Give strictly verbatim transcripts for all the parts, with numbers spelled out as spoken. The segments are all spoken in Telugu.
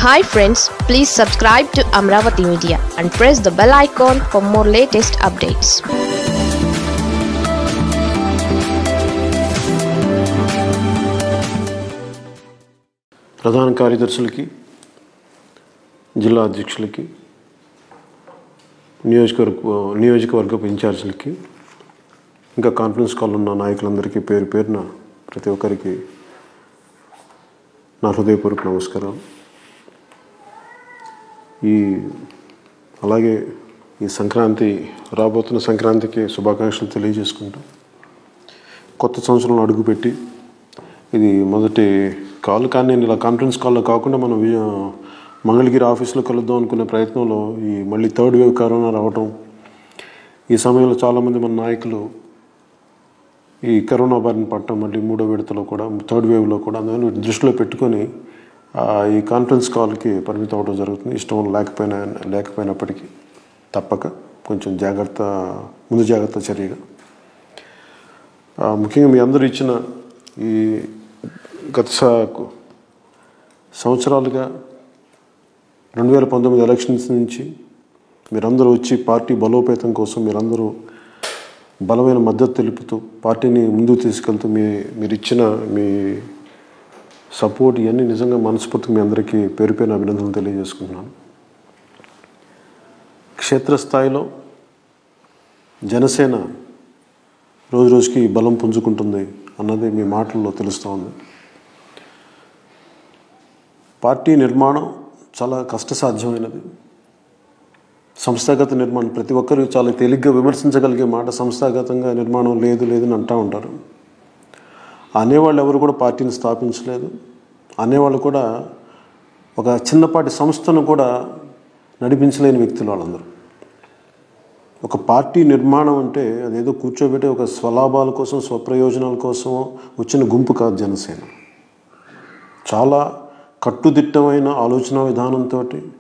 Hi friends, please subscribe to Amravati Media and press the bell icon for more latest updates. ప్రధాన కార్యదర్శులకి, జిల్లా అధ్యక్షులకి, నియోజకవర్గ నియోజకవర్గపు ఇన్ఛార్జీలకి, ఇంకా కాన్ఫరెన్స్ కాల్ ఉన్న నాయకులందరికీ పేరు పేరున ప్రతి ఒక్కరికి నా హృదయపూర్వక నమస్కారం. ఈ అలాగే ఈ సంక్రాంతి రాబోతున్న సంక్రాంతికి శుభాకాంక్షలు తెలియజేసుకుంటూ కొత్త సంవత్సరంలో అడుగుపెట్టి ఇది మొదటి కాల్. కానీ నేను ఇలా కాన్ఫరెన్స్ కాల్లో కాకుండా మనం మంగళగిరి ఆఫీస్లో కలుద్దాం అనుకునే ప్రయత్నంలో ఈ మళ్ళీ థర్డ్ వేవ్ కరోనా రావటం, ఈ సమయంలో చాలామంది మన నాయకులు ఈ కరోనా బారిన పట్టడం, మళ్ళీ మూడో విడతలో కూడా థర్డ్ వేవ్లో కూడా అందుకని దృష్టిలో పెట్టుకొని ఈ కాన్ఫరెన్స్ కాల్కి పరిమితం అవ్వడం జరుగుతుంది. ఇష్టం లేకపోయినా లేకపోయినప్పటికీ తప్పక కొంచెం జాగ్రత్త ముందు జాగ్రత్త చర్యగా ముఖ్యంగా మీ అందరూ ఇచ్చిన ఈ గత సంవత్సరాలుగా రెండు వేల పంతొమ్మిది ఎలక్షన్స్ నుంచి మీరందరూ వచ్చి పార్టీ బలోపేతం కోసం మీరందరూ బలమైన మద్దతు తెలుపుతూ పార్టీని ముందుకు తీసుకెళ్తూ మీ మీరు ఇచ్చిన మీ సపోర్ట్ ఇవన్నీ నిజంగా మనస్ఫూర్తిగా మీ అందరికీ పేరు పేరున అభినందనలు తెలియజేసుకుంటున్నాను. క్షేత్రస్థాయిలో జనసేన రోజు రోజుకి బలం పుంజుకుంటుంది అన్నది మీ మాటల్లో తెలుస్తూ ఉంది. పార్టీ నిర్మాణం చాలా కష్టసాధ్యమైనది. సంస్థాగత నిర్మాణం ప్రతి ఒక్కరు చాలా తేలిగ్గా విమర్శించగలిగే మాట. సంస్థాగతంగా నిర్మాణం లేదు లేదని అంటూ ఉంటారు. అనేవాళ్ళు ఎవరు కూడా పార్టీని స్థాపించలేదు. అనేవాళ్ళు కూడా ఒక చిన్నపాటి సంస్థను కూడా నడిపించలేని వ్యక్తులు వాళ్ళందరూ. ఒక పార్టీ నిర్మాణం అంటే అదేదో కూర్చోబెట్టి ఒక స్వలాభాల కోసం స్వప్రయోజనాల కోసం వచ్చిన గుంపు కాదు జనసేన. చాలా కట్టుదిట్టమైన ఆలోచన విధానంతో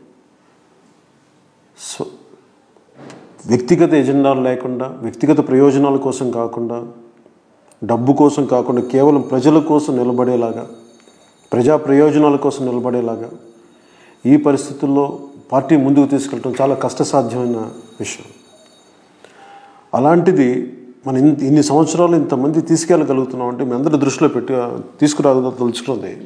స్వ వ్యక్తిగత ఎజెండాలు లేకుండా, వ్యక్తిగత ప్రయోజనాల కోసం కాకుండా, డబ్బు కోసం కాకుండా కేవలం ప్రజల కోసం నిలబడేలాగా, ప్రజా ప్రయోజనాల కోసం నిలబడేలాగా ఈ పరిస్థితుల్లో పార్టీ ముందుకు తీసుకెళ్ళడం చాలా కష్టసాధ్యమైన విషయం. అలాంటిది మనం ఇన్ ఇన్ని సంవత్సరాలు ఇంతమంది తీసుకెళ్ళగలుగుతున్నాం అంటే మీ అందరూ దృష్టిలో పెట్టి తీసుకురాగల తెలుసుకుంది.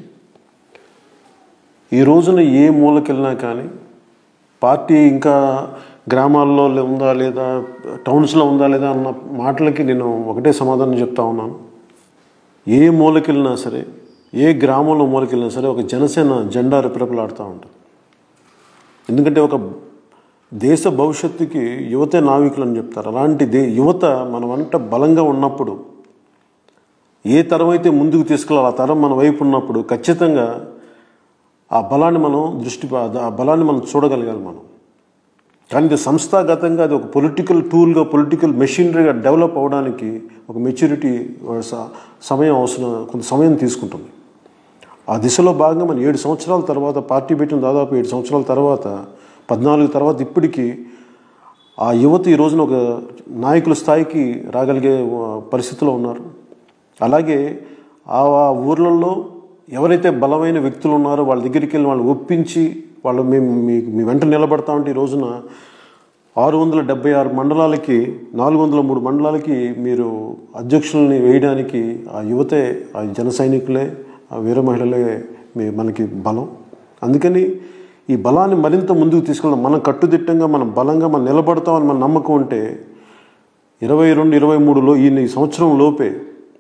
ఈ రోజున ఏ మూలకెళ్ళినా కానీ పార్టీ ఇంకా గ్రామాల్లో ఉందా లేదా, టౌన్స్లో ఉందా లేదా అన్న మాటలకి నేను ఒకటే సమాధానం చెప్తా ఉన్నాను. ఏ మూలకెళ్ళినా సరే, ఏ గ్రామంలో మూలకెళ్ళినా సరే ఒక జనసేన జెండా రెపరెపలాడుతూ ఉంటుంది. ఎందుకంటే ఒక దేశ భవిష్యత్తుకి యువతే నావికులు అని చెప్తారు. అలాంటి దే యువత మన వంట బలంగా ఉన్నప్పుడు, ఏ తరం అయితే ముందుకు తీసుకెళ్ళాలి ఆ తరం మన వైపు ఉన్నప్పుడు ఖచ్చితంగా ఆ బలాన్ని మనం దృష్టి ఆ బలాన్ని మనం చూడగలగాలి మనం. కానీ ఇది సంస్థాగతంగా అది ఒక పొలిటికల్ టూల్గా, పొలిటికల్ మెషినరీగా డెవలప్ అవ్వడానికి ఒక మెచ్యూరిటీ సమయం అవసరం, కొంత సమయం తీసుకుంటుంది. ఆ దిశలో భాగంగా మనం ఏడు సంవత్సరాల తర్వాత పార్టీ పెట్టిన దాదాపు ఏడు సంవత్సరాల తర్వాత పద్నాలుగు తర్వాత ఇప్పటికీ ఆ యువత ఈ రోజున ఒక నాయకుల స్థాయికి రాగలిగే పరిస్థితిలో ఉన్నారు. అలాగే ఆ ఊర్లలో ఎవరైతే బలమైన వ్యక్తులు ఉన్నారో వాళ్ళ దగ్గరికి వెళ్ళి వాళ్ళు ఒప్పించి వాళ్ళు మేము మీ మీ వెంట నిలబడతామంటే ఈ రోజున ఆరు వందల డెబ్బై ఆరు మండలాలకి నాలుగు వందల మూడు మండలాలకి మీరు అధ్యక్షుల్ని వేయడానికి ఆ యువతే, ఆ జన సైనికులే, ఆ వీర మహిళలే మీ మనకి బలం. అందుకని ఈ బలాన్ని మరింత ముందుకు తీసుకెళ్ళడం, మనం కట్టుదిట్టంగా మనం బలంగా మనం నిలబడతామని మన నమ్మకం ఉంటే ఇరవై రెండు ఇరవై మూడులో ఈ సంవత్సరం లోపే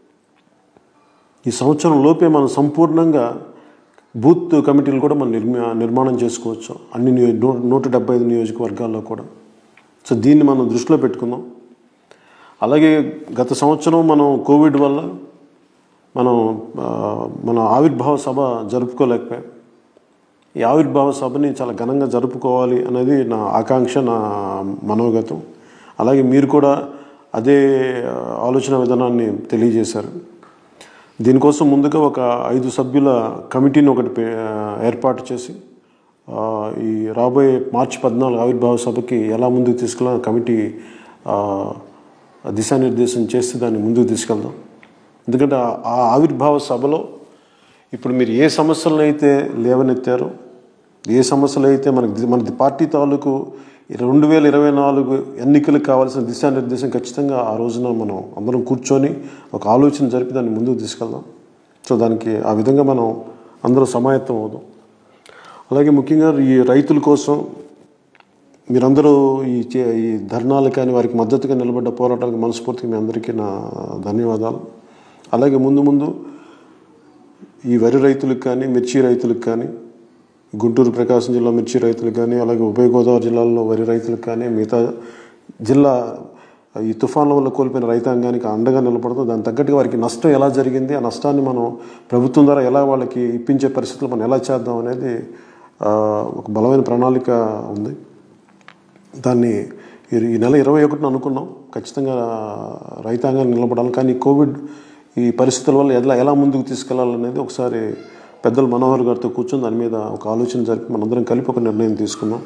ఈ సంవత్సరం లోపే మనం సంపూర్ణంగా బూత్ కమిటీలు కూడా మనం నిర్మా నిర్మాణం చేసుకోవచ్చు అన్ని నియో నూట డెబ్బై ఐదు నియోజకవర్గాల్లో కూడా. సో దీన్ని మనం దృష్టిలో పెట్టుకుందాం. అలాగే గత సంవత్సరం మనం కోవిడ్ వల్ల మనం మన ఆవిర్భావ సభ జరుపుకోలేకపోయాం. ఈ ఆవిర్భావ సభని చాలా ఘనంగా జరుపుకోవాలి అనేది నా ఆకాంక్ష, నా మనోగతం. అలాగే మీరు కూడా అదే ఆలోచన విధానాన్ని తెలియజేశారు. దీనికోసం ముందుగా ఒక ఐదు సభ్యుల కమిటీని ఒకటి ఏర్పాటు చేసి ఈ రాబోయే మార్చి పద్నాలుగు ఆవిర్భావ సభకి ఎలా ముందుకు తీసుకెళ్ళాలని కమిటీ దిశానిర్దేశం చేసి దాన్ని ముందుకు తీసుకెళ్దాం. ఎందుకంటే ఆ ఆవిర్భావ సభలో ఇప్పుడు మీరు ఏ సమస్యలను అయితే లేవనెత్తారో, ఏ సమస్యలు అయితే మనకి మన పార్టీ తాలూకు రెండు వేల ఇరవై నాలుగు ఎన్నికలకు కావాల్సిన దిశానిర్దేశం ఖచ్చితంగా ఆ రోజున మనం అందరం కూర్చొని ఒక ఆలోచన జరిపి దాన్ని ముందుకు తీసుకెళ్దాం. సో దానికి ఆ విధంగా మనం అందరూ సమాయత్తం అవుదాం. అలాగే ముఖ్యంగా ఈ రైతుల కోసం మీరందరూ ఈ ఈ ధర్నాలు కానీ వారికి మద్దతుగా నిలబడ్డ పోరాటానికి మనస్ఫూర్తిగా మీ అందరికీ నా ధన్యవాదాలు. అలాగే ముందు ముందు ఈ వరి రైతులకు కానీ మిర్చి రైతులకు కానీ గుంటూరు ప్రకాశం జిల్లా మిర్చి రైతులకు కానీ అలాగే ఉభయ గోదావరి జిల్లాల్లో వరి రైతులకు కానీ మిగతా జిల్లా ఈ తుఫాన్ల వల్ల కోల్పోయిన రైతాంగానికి అండగా నిలబడుతూ దానికి తగ్గట్టుగా వారికి నష్టం ఎలా జరిగింది, ఆ నష్టాన్ని మనం ప్రభుత్వం ద్వారా ఎలా వాళ్ళకి ఇప్పించే పరిస్థితులు మనం ఎలా చేద్దాం అనేది ఒక బలమైన ప్రణాళిక ఉంది. దాన్ని ఈ నెల ఇరవై ఒకటిన అనుకున్నాం ఖచ్చితంగా రైతాంగాన్ని నిలబడాలి. కానీ కోవిడ్ ఈ పరిస్థితుల వల్ల ఎలా ఎలా ముందుకు తీసుకెళ్లాలనేది ఒకసారి పెద్దలు మనోహర్ గారితో కూర్చొని దాని మీద ఒక ఆలోచన జరిపి మనందరం కలిపి ఒక నిర్ణయం తీసుకున్నాం.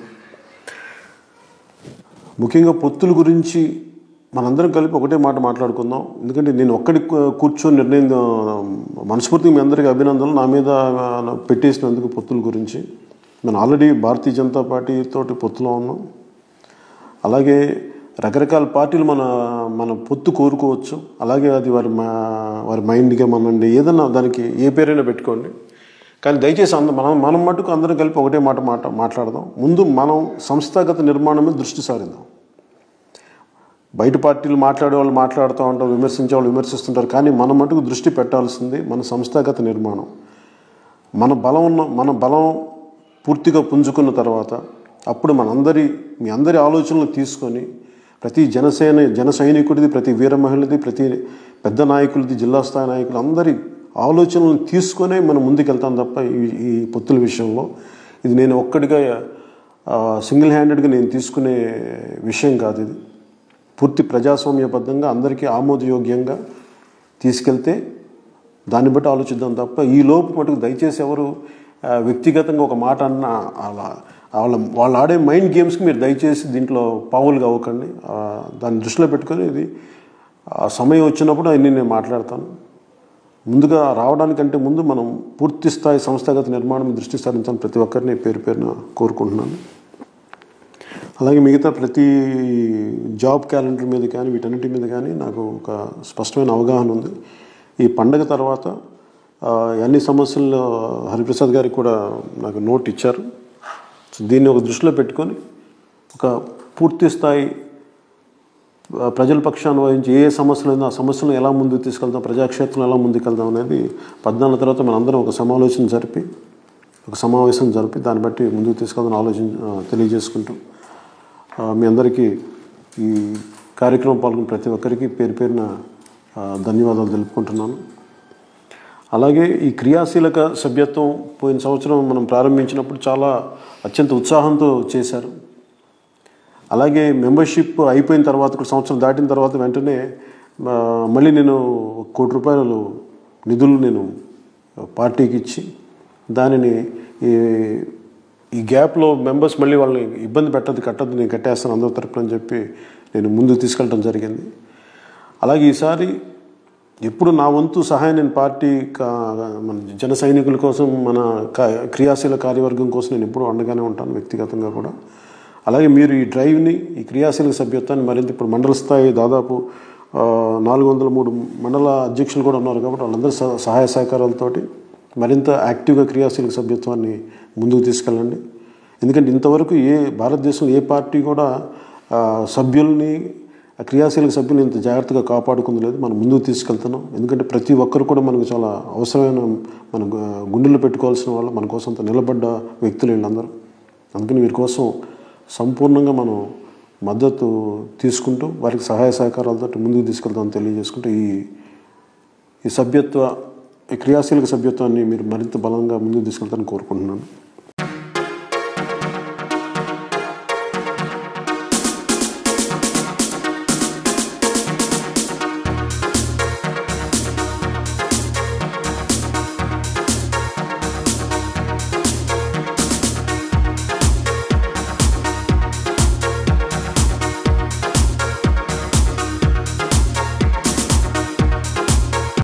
ముఖ్యంగా పొత్తుల గురించి మనందరం కలిపి ఒకటే మాట మాట్లాడుకుందాం. ఎందుకంటే నేను ఒక్కడి కూర్చొని నిర్ణయం మనస్ఫూర్తిగా మీ అందరికీ అభినందనలు నా మీద పెట్టేసినందుకు పొత్తుల గురించి. మనం ఆల్రెడీ భారతీయ జనతా పార్టీ తోటి పొత్తులో ఉన్నాం. అలాగే రకరకాల పార్టీలు మన మన పొత్తు కోరుకోవచ్చు. అలాగే అది వారి వారి మైండ్గా మనండి ఏదన్నా దానికి ఏ పేరైనా పెట్టుకోండి. కానీ దయచేసి అంద మనం మనం మటుకు అందరం కలిపి ఒకటే మాట మాట మాట్లాడదాం. ముందు మనం సంస్థాగత నిర్మాణం మీద దృష్టి సారిద్దాం. బయట పార్టీలు మాట్లాడే వాళ్ళు మాట్లాడుతూ ఉంటారు, విమర్శించే వాళ్ళు విమర్శిస్తుంటారు. కానీ మనం మటుకు దృష్టి పెట్టాల్సింది మన సంస్థాగత నిర్మాణం. మన బలం ఉన్న మన బలం పూర్తిగా పుంజుకున్న తర్వాత అప్పుడు మనందరి మీ అందరి ఆలోచనలు తీసుకొని ప్రతి జనసేన జన సైనికుడిది, ప్రతి వీర మహిళది, ప్రతి పెద్ద నాయకులది, జిల్లా స్థాయి నాయకులు అందరి ఆలోచనలను తీసుకొనే మనం ముందుకెళ్తాం తప్ప ఈ ఈ పొత్తుల విషయంలో ఇది నేను ఒక్కడిగా సింగిల్ హ్యాండెడ్గా నేను తీసుకునే విషయం కాదు. ఇది పూర్తి ప్రజాస్వామ్యబద్ధంగా అందరికీ ఆమోదయోగ్యంగా తీసుకెళ్తే దాన్ని బట్టి ఆలోచిద్దాం తప్ప ఈ లోపు మటుకు దయచేసి ఎవరు వ్యక్తిగతంగా ఒక మాట అన్న అలా వాళ్ళ వాళ్ళు ఆడే మైండ్ గేమ్స్కి మీరు దయచేసి దీంట్లో పావులుగా అవ్వకండి. దాన్ని దృష్టిలో పెట్టుకొని ఇది సమయం వచ్చినప్పుడు అన్నీ నేను మాట్లాడతాను. ముందుగా రావడానికంటే ముందు మనం పూర్తి స్థాయి సంస్థాగత నిర్మాణం దృష్టి సారించాలని ప్రతి ఒక్కరిని పేరు పేరున కోరుకుంటున్నాను. అలాగే మిగతా ప్రతి జాబ్ క్యాలెండర్ మీద కానీ వీటన్నిటి మీద కానీ నాకు ఒక స్పష్టమైన అవగాహన ఉంది. ఈ పండగ తర్వాత అన్ని సమస్యల్లో హరిప్రసాద్ గారికి కూడా నాకు నోట్ ఇచ్చారు. దీన్ని ఒక దృష్టిలో పెట్టుకొని ఒక పూర్తి స్థాయి ప్రజల పక్షాన్ని వహించి ఏ సమస్యలు అయినా ఆ సమస్యలను ఎలా ముందుకు తీసుకెళ్తాం, ప్రజాక్షేత్రంలో ఎలా ముందుకెళ్తాం అనేది పద్నాలుగు తర్వాత మనందరం ఒక సమాలోచన జరిపి ఒక సమావేశం జరిపి దాన్ని బట్టి ముందుకు తీసుకెళ్తాం ఆలోచన తెలియజేసుకుంటాం. మీ అందరికీ ఈ కార్యక్రమం పాల్గొన్న ప్రతి ఒక్కరికి పేరు పేరున ధన్యవాదాలు తెలుపుకుంటున్నాను. అలాగే ఈ క్రియాశీలక సభ్యత్వం పోయిన సంవత్సరం మనం ప్రారంభించినప్పుడు చాలా అత్యంత ఉత్సాహంతో చేశారు. అలాగే మెంబర్షిప్ అయిపోయిన తర్వాత కూడా సంవత్సరం దాటిన తర్వాత వెంటనే మళ్ళీ నేను కోటి రూపాయలు నిధులు నేను పార్టీకి ఇచ్చి దానిని ఈ ఈ గ్యాప్లో మెంబర్స్ మళ్ళీ వాళ్ళని ఇబ్బంది పెట్టద్దు కట్టద్దు నేను కట్టేస్తాను అందరి తరపున అని చెప్పి నేను ముందుకు తీసుకెళ్ళడం జరిగింది. అలాగే ఈసారి ఎప్పుడు నా వంతు సహాయం నేను పార్టీ మన జన సైనికుల కోసం మన క్రియాశీల కార్యవర్గం కోసం నేను ఎప్పుడూ అండగానే ఉంటాను వ్యక్తిగతంగా కూడా. అలాగే మీరు ఈ డ్రైవ్ని ఈ క్రియాశీలక సభ్యత్వాన్ని మరింత ఇప్పుడు మండల స్థాయి దాదాపు నాలుగు వందల మూడు మండల అధ్యక్షులు కూడా ఉన్నారు కాబట్టి వాళ్ళందరూ సహాయ సహకారాలతోటి మరింత యాక్టివ్గా క్రియాశీలక సభ్యత్వాన్ని ముందుకు తీసుకెళ్ళండి. ఎందుకంటే ఇంతవరకు ఏ భారతదేశంలో ఏ పార్టీ కూడా సభ్యుల్ని క్రియాశీలక సభ్యులు ఇంత జాగ్రత్తగా కాపాడుకుంది లేదు. మనం ముందుకు తీసుకెళ్తున్నాం. ఎందుకంటే ప్రతి ఒక్కరు కూడా మనకు చాలా అవసరమైన మన గుండెల్లో పెట్టుకోవాల్సిన వాళ్ళు మన కోసం అంత నిలబడ్డ వ్యక్తులు వీళ్ళందరూ. అందుకని వీరి కోసం సంపూర్ణంగా మనం మద్దతు తీసుకుంటూ వారికి సహాయ సహకారాలతో ముందుకు తీసుకెళ్తామని తెలియజేసుకుంటూ ఈ ఈ సభ్యత్వ ఈ క్రియాశీలక సభ్యత్వాన్ని మీరు మరింత బలంగా ముందుకు తీసుకెళ్తారని కోరుకుంటున్నాను.